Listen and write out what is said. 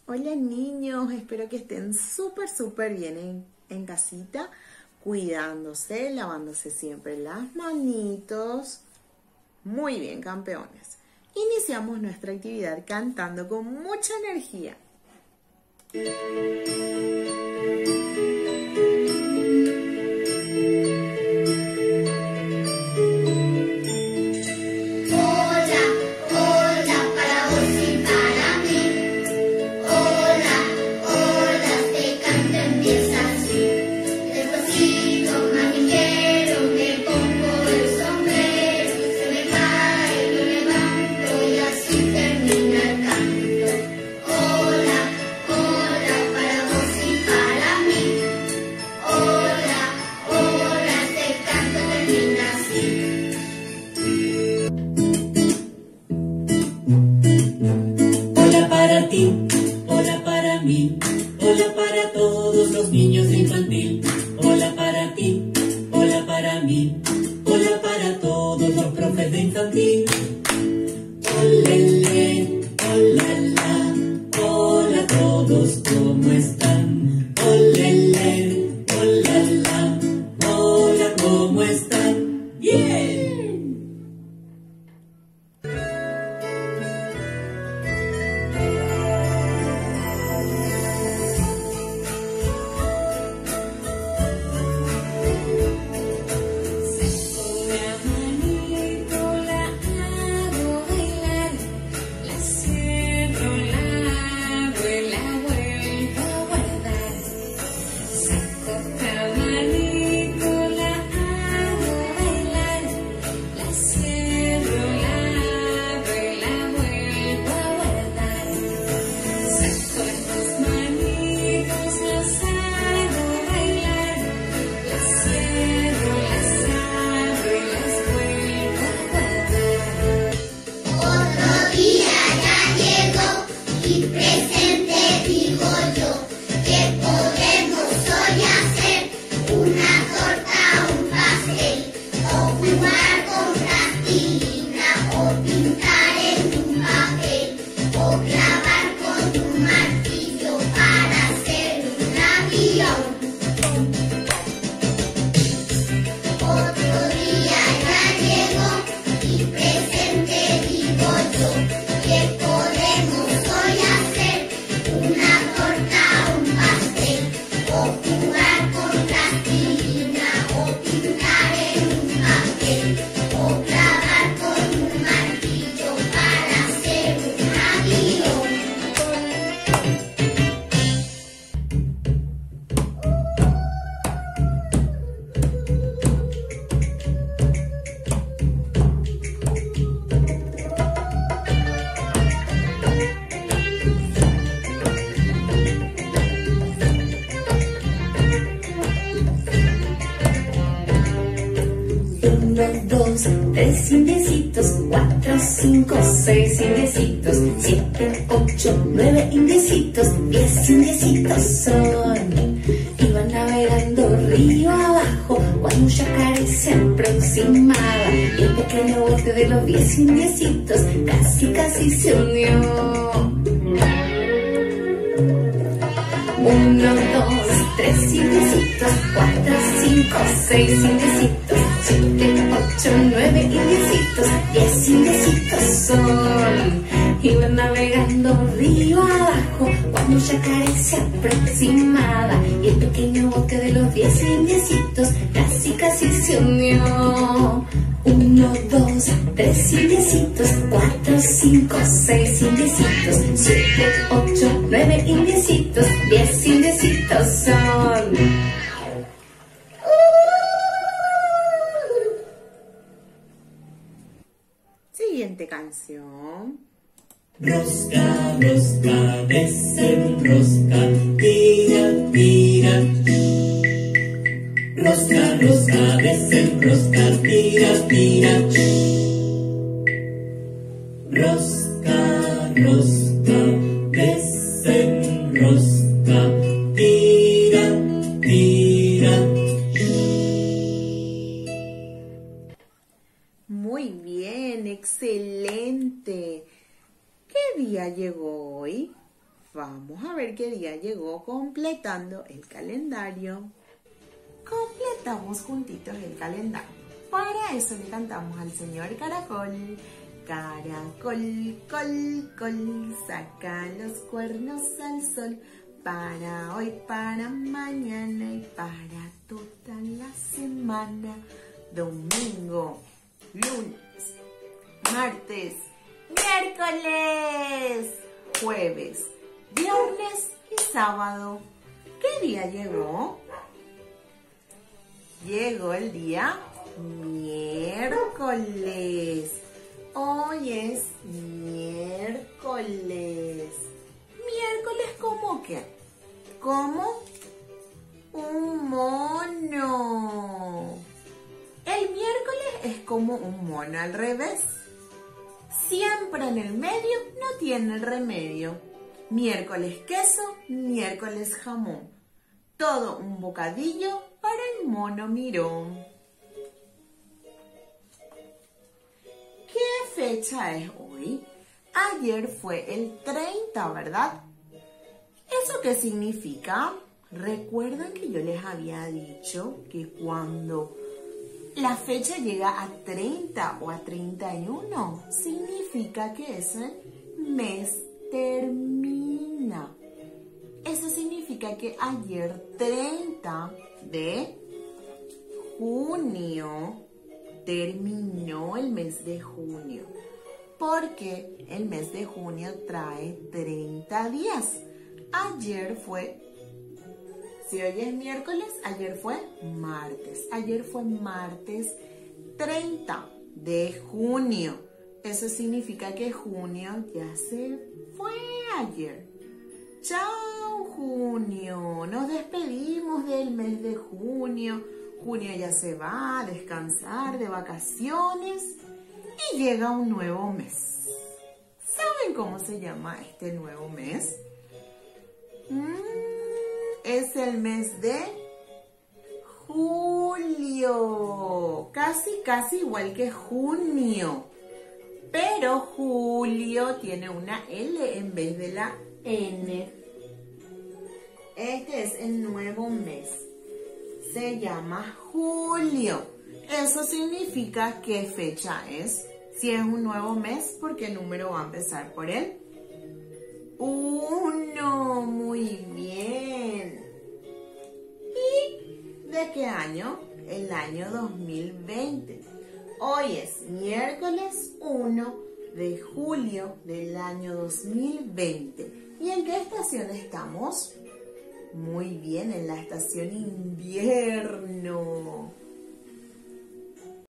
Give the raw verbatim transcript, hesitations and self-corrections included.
Hola niños, espero que estén súper, súper bien en, en casita, cuidándose, lavándose siempre las manitos. Muy bien, campeones. Iniciamos nuestra actividad cantando con mucha energía. Hola para mí, hola para todos los niños de infantil. Hola para ti, hola para mí, hola para todos los profes de infantil. Olele, olala, hola a todos, ¿cómo están? Olele, olala, hola, ¿cómo están? ¡Bien! Uno, dos, tres indiecitos, cuatro, cinco, seis indiecitos, siete, ocho, nueve indiecitos, diez indiecitos son. Iban navegando río abajo cuando un yacaré se aproximaba y el pequeño bote de los diez indiecitos casi, casi se unió. Uno, dos, tres indiecitos, cuatro, cinco, seis indiecitos, siete, ocho, nueve indiecitos, diez indiecitos son. Iban navegando río abajo cuando un yacaré se aproximaba y el pequeño bote de los diez indiecitos casi, casi se unió. Uno, dos, tres indiecitos, cuatro, cinco, seis indiecitos, siete, ocho, nueve indiecitos, diez indiecitos son. Siguiente canción. Rosca, rosca, desenrosca, tira, tira. Rosca, rosca, desenrosca, tira, tira. Rosca, rosca, desenrosca, tira, tira. Muy bien, excelente. ¿Qué día llegó hoy? vamos a ver qué día llegó completando el calendario. Completamos juntitos el calendario. Para eso le cantamos al señor Caracol. Caracol, col, col, saca los cuernos al sol. Para hoy, para mañana y para toda la semana. Domingo, lunes, martes, miércoles, jueves, viernes y sábado. ¿Qué día llegó? Llegó el día miércoles. Hoy es miércoles. ¿Miércoles cómo qué? Como un mono. El miércoles es como un mono al revés. Siempre en el medio no tiene remedio. Miércoles queso, miércoles jamón. Todo un bocadillo para el mono mirón. ¿Qué fecha es hoy? Ayer fue el treinta, ¿verdad? ¿Eso qué significa? ¿Recuerdan que yo les había dicho que cuando la fecha llega a treinta o a treinta y uno, significa que ese mes termina? Eso significa que ayer, treinta de junio, terminó el mes de junio. Porque el mes de junio trae treinta días. Ayer fue, si hoy es miércoles, ayer fue martes. Ayer fue martes treinta de junio. Eso significa que junio ya se fue ayer. Chao, junio. Nos despedimos del mes de junio. Junio ya se va a descansar de vacaciones y llega un nuevo mes. ¿Saben cómo se llama este nuevo mes? Mm, es el mes de julio. Casi, casi igual que junio. Pero julio tiene una L en vez de la N. Este es el nuevo mes. Se llama julio. Eso significa qué fecha es. Si es un nuevo mes, ¿por qué número va a empezar por él? Uno. Muy bien. ¿Y de qué año? El año dos mil veinte. Hoy es miércoles uno de julio del año dos mil veinte. ¿Y en qué estación estamos? Muy bien, en la estación invierno.